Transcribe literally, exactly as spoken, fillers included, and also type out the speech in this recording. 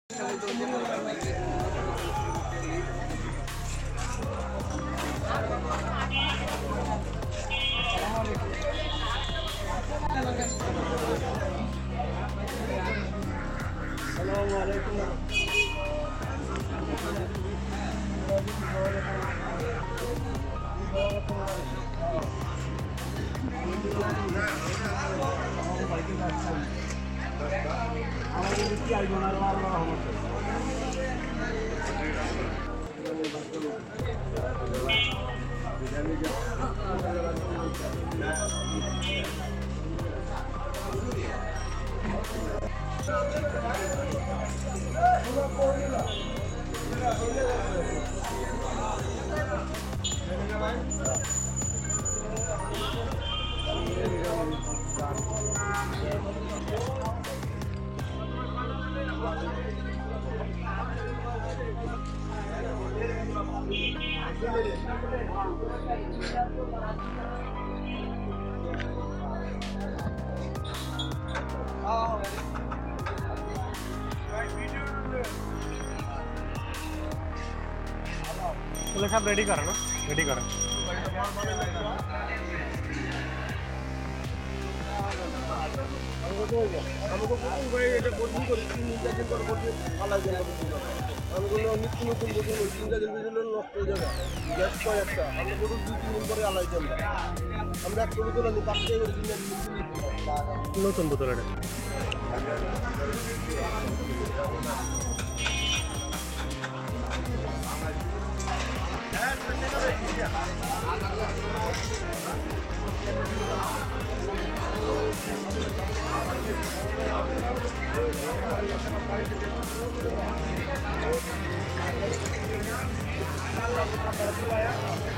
सब रेडी करो ना रेडी करो নিত্য নতুন নষ্ট হয়ে যাবে গ্যাস কয়েকটা আমরা বলুন দুই তিন দিন পরে আলাই যাবো আমরা একটা বোতল আনি পাঁচটা নতুন বোতল এটা Thank you.